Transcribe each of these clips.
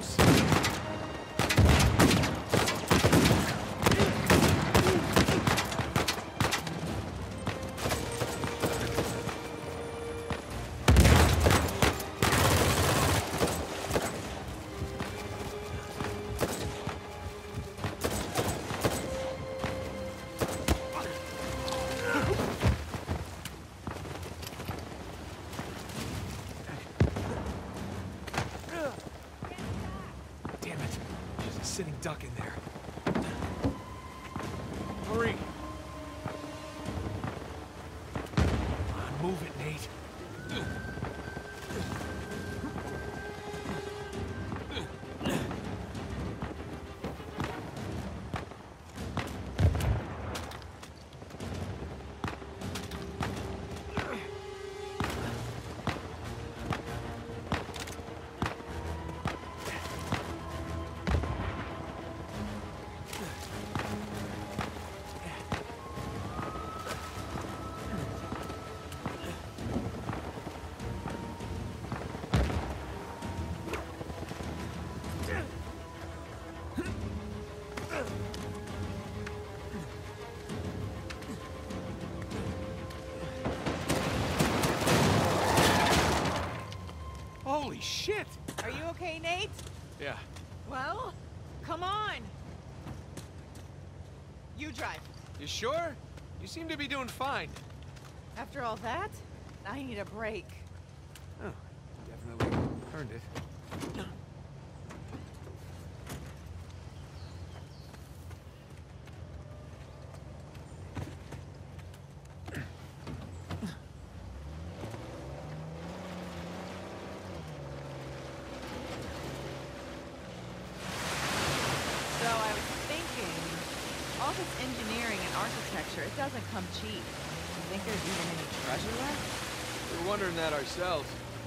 close. Sitting duck in there. Hurry! Come on, move it, Nate. Holy shit! Are you okay, Nate? Yeah. Well, come on. You drive. You sure? You seem to be doing fine. After all that, I need a break. Oh, definitely earned it. So I was thinking, all this engineering and architecture, it doesn't come cheap. You think there's even any treasure left? We're wondering that ourselves.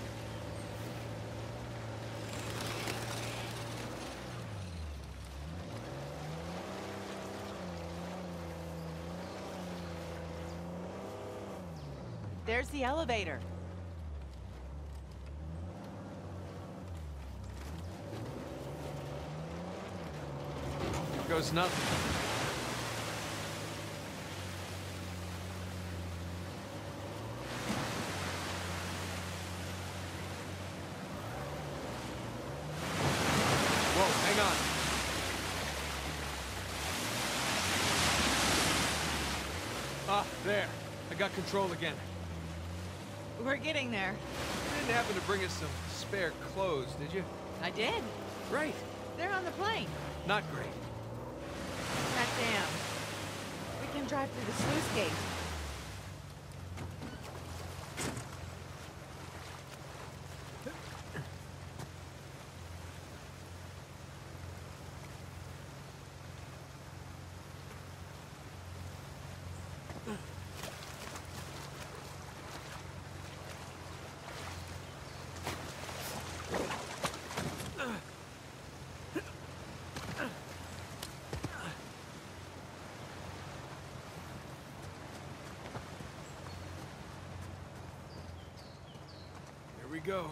There's the elevator. Here goes nothing. Whoa, hang on. Ah, there. I got control again. We're getting there. You didn't happen to bring us some spare clothes, did you? I did. Great. They're on the plane. Not great. That dam. We can drive through the sluice gate. Here we go.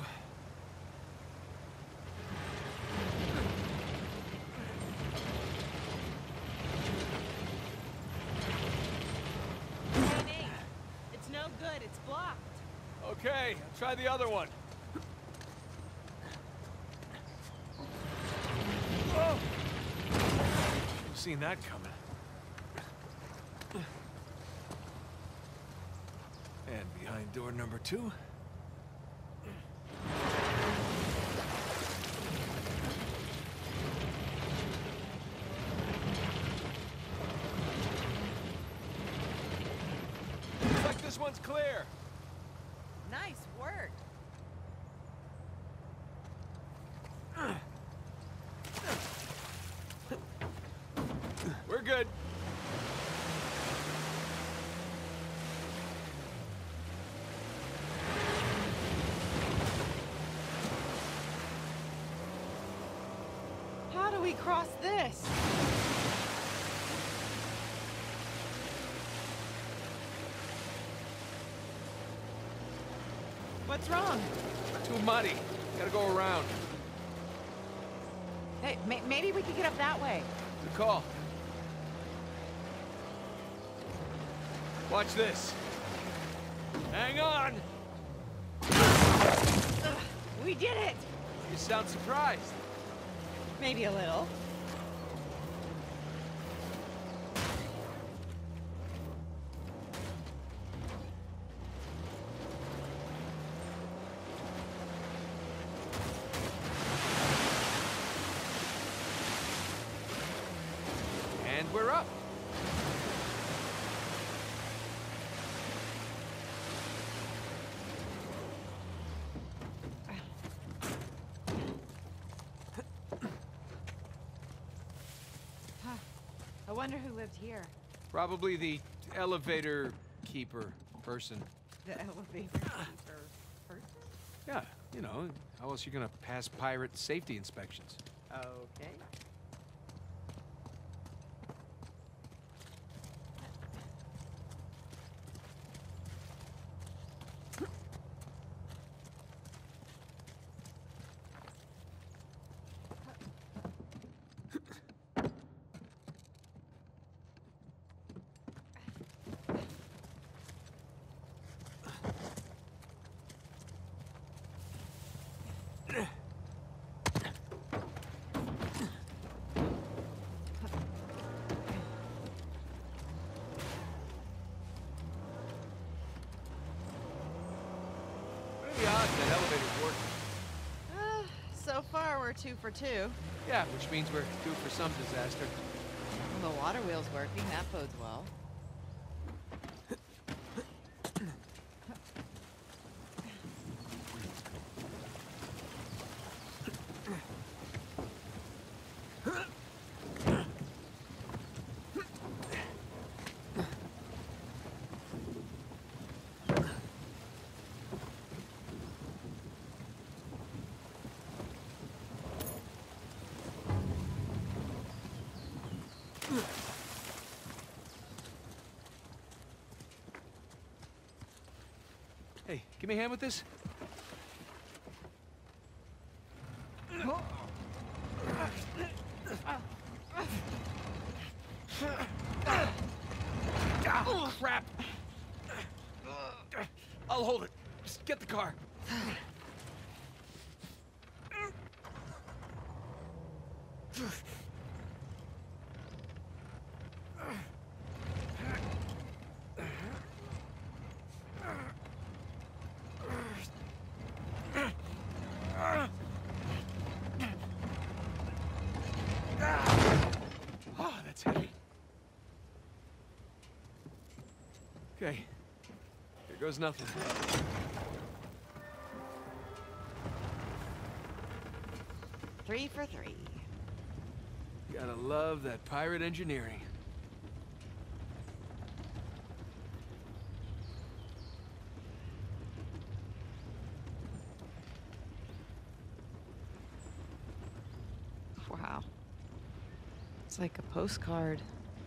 Hey, Nate. It's no good. It's blocked. Okay, try the other one. Oh! Seen that coming. And behind door number 2. Looks like this one's clear. Nice work. We're good. How do we cross this? What's wrong? Too muddy. Gotta go around. Hey, maybe we could get up that way. Good call. Watch this. Hang on! Ugh, we did it! You sound surprised. Maybe a little. And we're up. I wonder who lived here. Probably the elevator keeper person. The elevator keeper person? Yeah, you know, how else you gonna pass pirate safety inspections? Okay. Pretty odd that elevator's working. So far, we're 2 for 2. Yeah, which means we're due for some disaster. Well, the water wheel's working. That bodes well. Hey, give me a hand with this. Oh, crap! I'll hold it. Just get the car. Oh, that's heavy. Okay. Here goes nothing. 3 for 3. Gotta love that pirate engineering. Wow. It's like a postcard.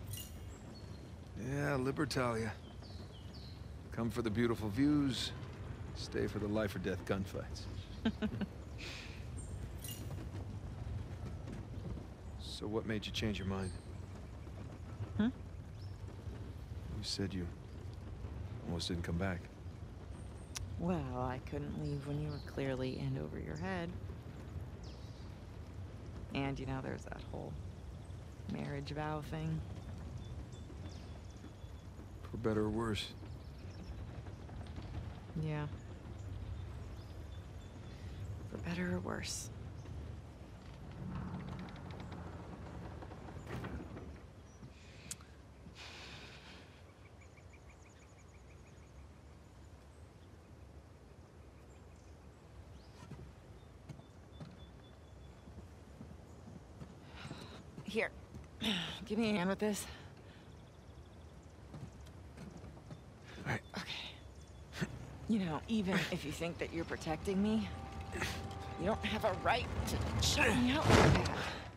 Yeah, Libertalia. Come for the beautiful views, stay for the life or death gunfights. So what made you change your mind? Hmm? You said you almost didn't come back. Well, I couldn't leave when you were clearly in over your head. And, you know, there's that whole marriage vow thing. For better or worse. Yeah. For better or worse. Here. Give me a hand with this. All right. Okay. You know, even if you think that you're protecting me, you don't have a right to shut me out like that.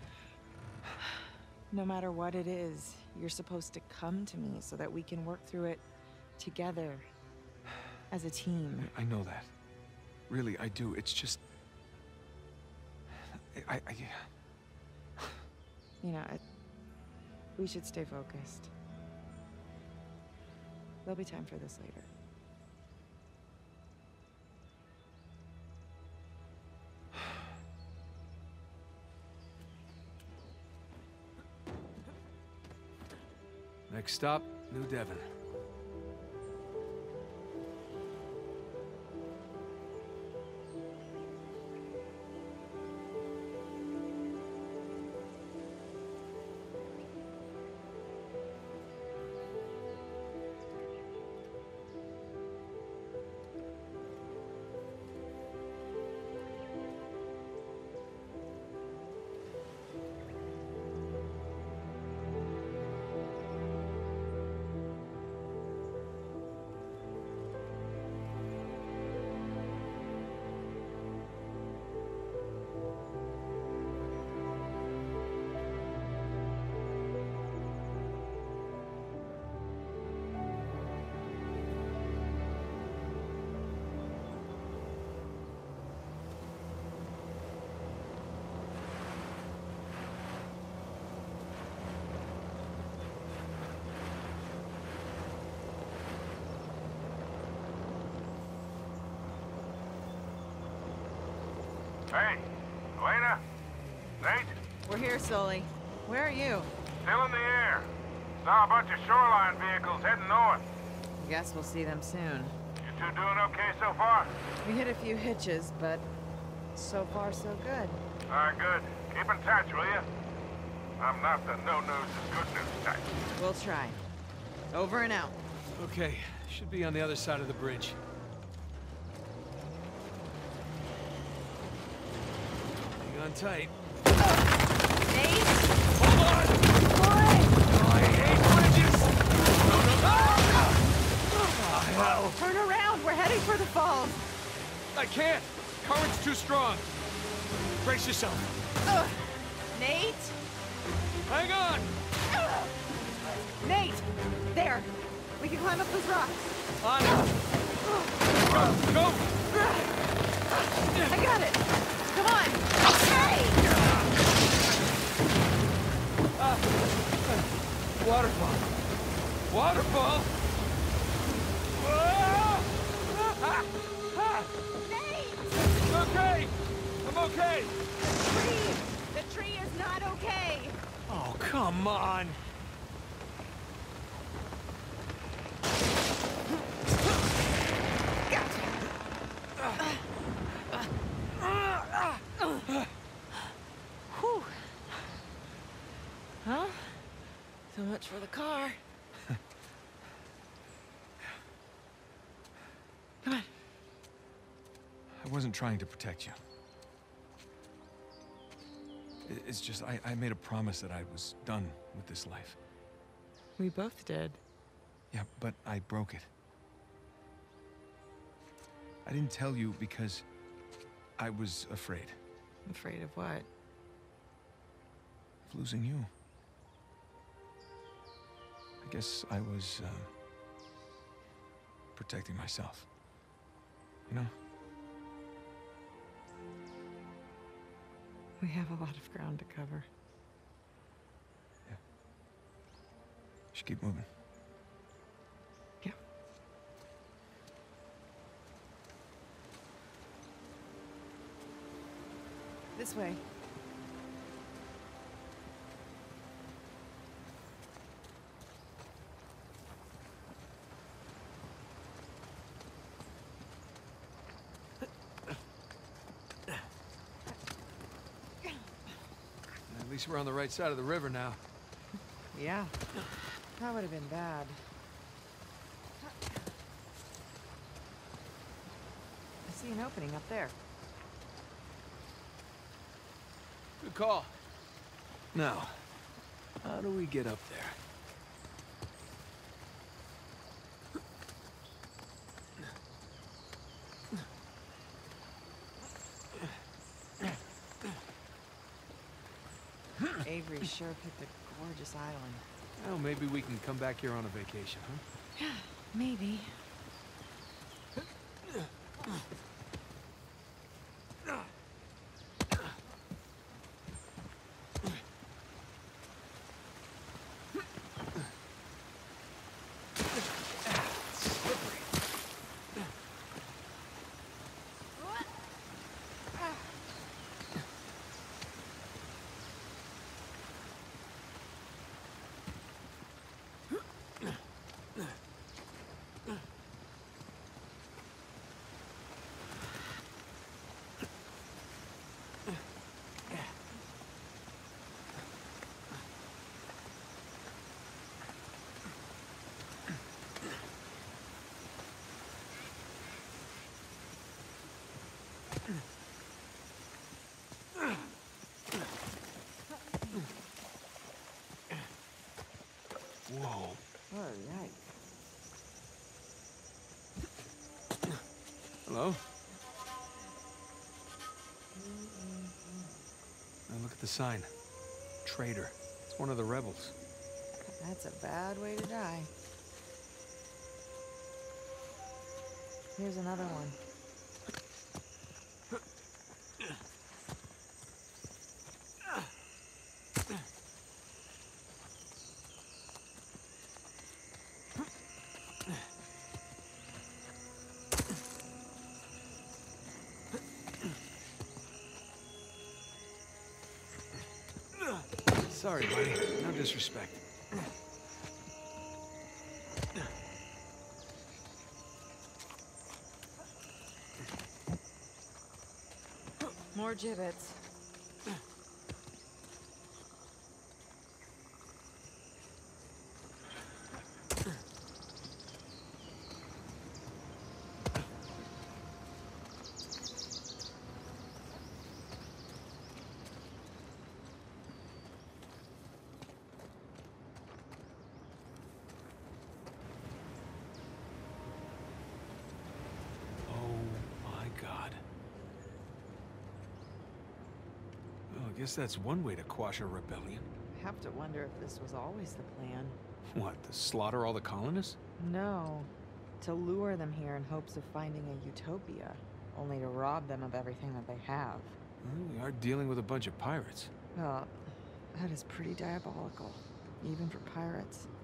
No matter what it is, you're supposed to come to me so that we can work through it together as a team. I know that. Really, I do. It's just... You know, we should stay focused. There'll be time for this later. Next stop, New Devon. Hey, Elena? Nate? We're here, Sully. Where are you? Still in the air. Saw a bunch of shoreline vehicles heading north. Guess we'll see them soon. You two doing okay so far? We hit a few hitches, but so far so good. Alright, good. Keep in touch, will you? I'm not the no-news is good news type. We'll try. Over and out. Okay, should be on the other side of the bridge. Hang on tight. Nate? Hold on! Boy! Oh, I hate bridges! Oh, hell! Turn around! We're heading for the falls! I can't! Current's too strong. Brace yourself. Nate? Hang on! Nate! There! We can climb up those rocks. On it! Go! I got it! Come on! Hey! Waterfall! Waterfall! Nate! Okay! I'm okay! The tree is not okay! Oh, come on! Whew. Huh? So much for the car. Come on. I wasn't trying to protect you. It's just, I made a promise that I was done with this life. We both did. Yeah, but I broke it. I didn't tell you because I was afraid. Afraid of what? Of losing you. I guess I was, protecting myself. You know? We have a lot of ground to cover. Yeah. Should keep moving. Yeah. This way. At least we're on the right side of the river now. Yeah. That would have been bad. I see an opening up there. Good call. Now, how do we get up there? Avery sure picked a gorgeous island. Well, maybe we can come back here on a vacation, huh? Yeah, maybe. Whoa. Oh, yikes. Hello? Now look at the sign. Traitor. It's one of the rebels. That's a bad way to die. Here's another one. Sorry, buddy. No disrespect. More gibbets. I guess that's one way to quash a rebellion. I have to wonder if this was always the plan. What, to slaughter all the colonists? No. To lure them here in hopes of finding a utopia, only to rob them of everything that they have. Well, we are dealing with a bunch of pirates. Well, that is pretty diabolical, even for pirates.